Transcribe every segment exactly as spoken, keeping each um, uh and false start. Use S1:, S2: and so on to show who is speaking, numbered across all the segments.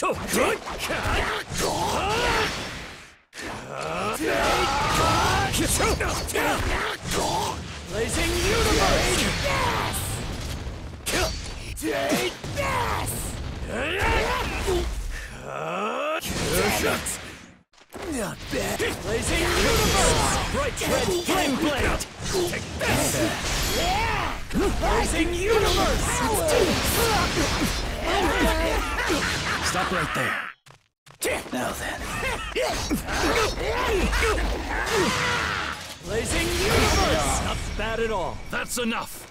S1: So good. Blazing Universe! Yes! Take this! Not bad. Blazing Universe! Bright red flame blade! Take this! Blazing Universe! Stop right there. Now then. Blazing Universe! Not bad at all.
S2: That's enough.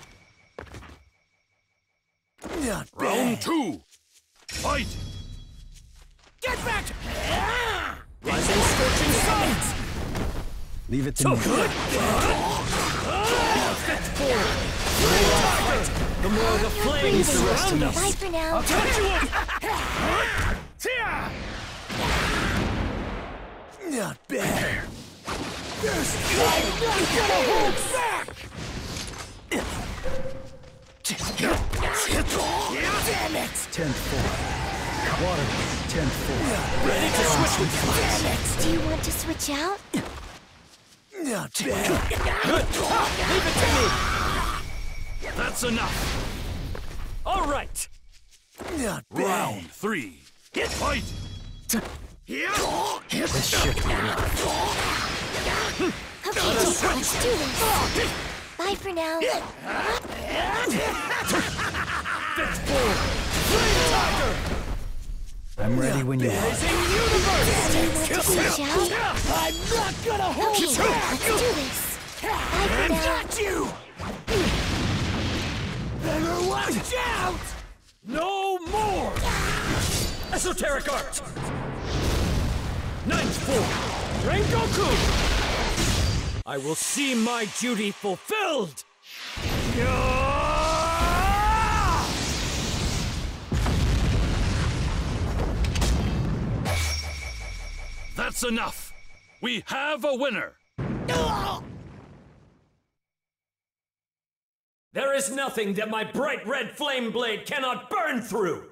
S1: Not bad.
S2: Round two. Fight.
S1: Get back! Rising scorching suns!
S3: Leave it to
S1: So
S3: me.
S1: good! Fit forward! The more the flames surround us!
S4: Bye for now.
S1: I'll touch you up! Not bad. There's I'm not gonna hold back! Damn it!
S3: ten four. Water. ten four.
S1: Ready to switch with you.
S4: Damn it! Do you want to switch out?
S1: Not bad. Good. Leave it to me.
S2: That's enough.
S1: All right. Not bad.
S2: Round three. Fight.
S3: This should be enough.
S4: Okay, let's do this. Bye for now.
S1: Fit forward. Flame Tiger.
S3: I'm ready when you are.
S1: Blazing Universe.
S4: Do you want to switch out?
S1: I'm not gonna hold
S4: Okay,
S1: you
S4: let's
S1: back.
S4: do this. Bye for now.
S1: Got you. Better watch out. No more. Esoteric art. Ninth form. Rengoku. I will see my duty fulfilled.
S2: That's enough. We have a winner.
S1: There is nothing that my bright red flame blade cannot burn through!